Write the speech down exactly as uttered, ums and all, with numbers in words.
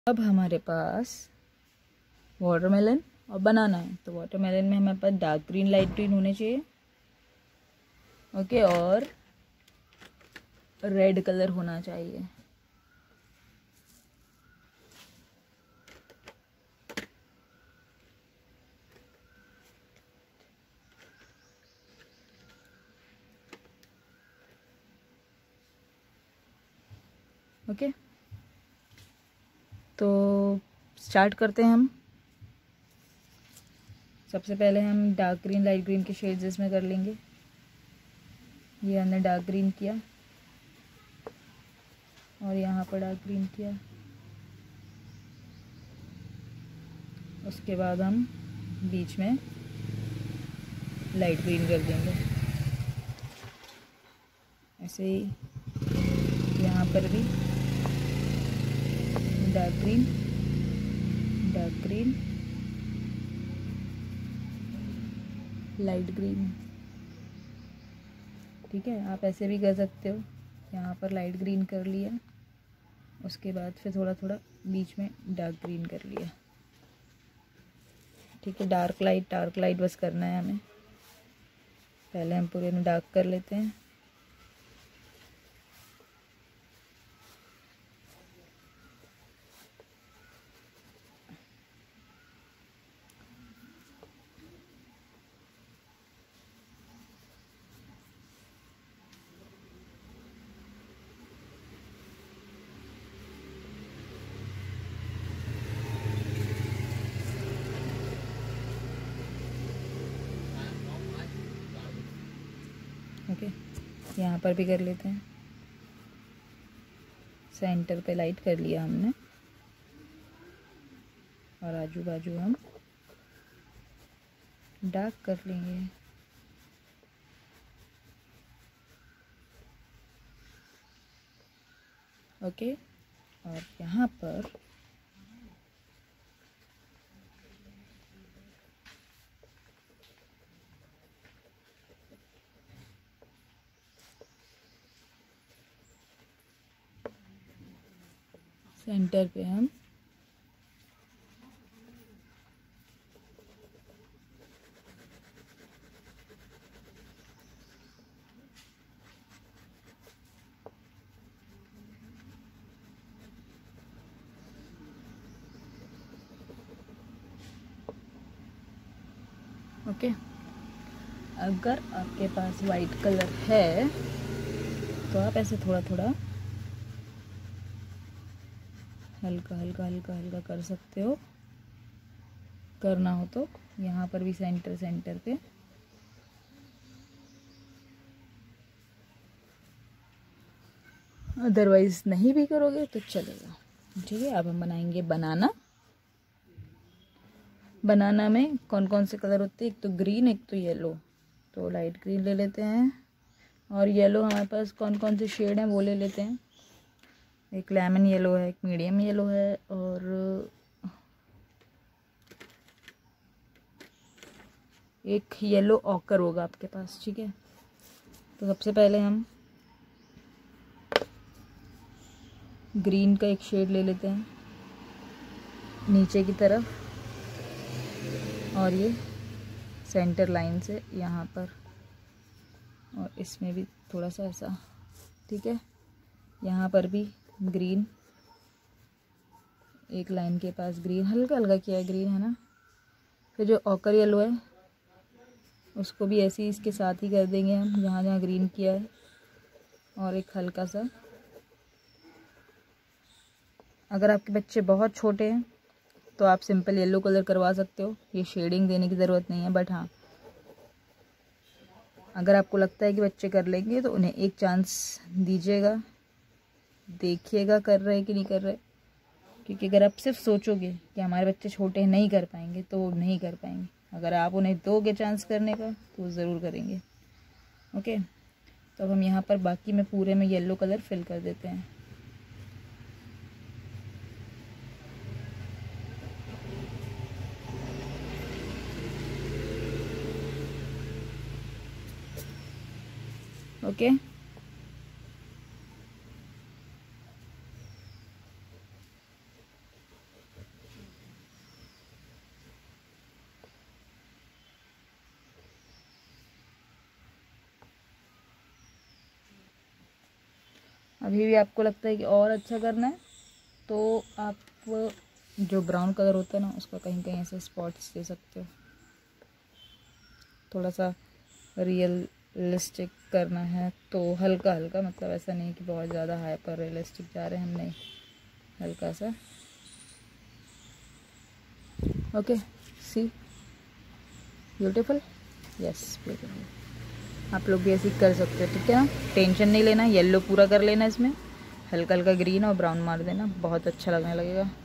अब हमारे पास वाटरमेलन और बनाना है। तो वाटरमेलन में हमारे पास डार्क ग्रीन, लाइट ग्रीन होने चाहिए, ओके, और रेड कलर होना चाहिए। ओके, तो स्टार्ट करते हैं हम। सबसे पहले हम डार्क ग्रीन, लाइट ग्रीन के शेड्स इसमें कर लेंगे। ये हमने डार्क ग्रीन किया और यहाँ पर डार्क ग्रीन किया। उसके बाद हम बीच में लाइट ग्रीन कर देंगे। ऐसे ही यहाँ पर भी dark green, dark green, light green. ठीक है, आप ऐसे भी कर सकते हो। यहाँ पर लाइट ग्रीन कर लिया, उसके बाद फिर थोड़ा थोड़ा बीच में डार्क ग्रीन कर लिया। ठीक है, डार्क लाइट डार्क लाइट बस करना है हमें। पहले हम पूरे में डार्क कर लेते हैं। ओके, यहाँ पर भी कर लेते हैं। सेंटर पे लाइट कर लिया हमने और आजू बाजू हम डार्क कर लेंगे। ओके, और यहाँ पर सेंटर पे हम ओके, अगर आपके पास वाइट कलर है तो आप ऐसे थोड़ा थोड़ा हल्का हल्का हल्का हल्का कर सकते हो। करना हो तो यहाँ पर भी सेंटर सेंटर पे अदरवाइज नहीं भी करोगे तो चलेगा। ठीक है, अब हम बनाएंगे बनाना। बनाना में कौन कौन से कलर होते हैं? एक तो ग्रीन, एक तो येलो। तो लाइट ग्रीन ले लेते हैं और येलो हमारे पास कौन कौन से शेड हैं वो ले लेते हैं। एक लेमन येलो है, एक मीडियम येलो है और एक येलो ऑकर होगा आपके पास। ठीक है, तो सबसे पहले हम ग्रीन का एक शेड ले लेते हैं नीचे की तरफ और ये सेंटर लाइन से यहाँ पर, और इसमें भी थोड़ा सा ऐसा। ठीक है, यहाँ पर भी ग्रीन, एक लाइन के पास ग्रीन हल्का हल्का किया है ग्रीन, है ना। फिर जो ऑकर येलो है उसको भी ऐसे ही इसके साथ ही कर देंगे हम, जहाँ जहाँ ग्रीन किया है। और एक हल्का सा, अगर आपके बच्चे बहुत छोटे हैं तो आप सिंपल येलो कलर करवा सकते हो, ये शेडिंग देने की ज़रूरत नहीं है। बट हाँ, अगर आपको लगता है कि बच्चे कर लेंगे तो उन्हें एक चांस दीजिएगा, देखिएगा कर रहे कि नहीं कर रहे। क्योंकि अगर आप सिर्फ सोचोगे कि हमारे बच्चे छोटे हैं नहीं कर पाएंगे तो वो नहीं कर पाएंगे। अगर आप उन्हें दोगे चांस करने का तो वो ज़रूर करेंगे। ओके, तो अब हम यहाँ पर बाकी में पूरे में येलो कलर फिल कर देते हैं। ओके, अभी भी आपको लगता है कि और अच्छा करना है तो आप जो ब्राउन कलर होता है ना उसका कहीं कहीं ऐसे स्पॉट्स दे सकते हो। थोड़ा सा रियलिस्टिक करना है तो हल्का हल्का, मतलब ऐसा नहीं कि बहुत ज़्यादा हाइपर रियलिस्टिक जा रहे हैं हम, नहीं, हल्का सा। Okay, see beautiful, yes beautiful. आप लोग भी ऐसे कर सकते हो, ठीक है ना, टेंशन नहीं लेना। येलो पूरा कर लेना, इसमें हल्का हल्का ग्रीन और ब्राउन मार देना, बहुत अच्छा लगने लगेगा।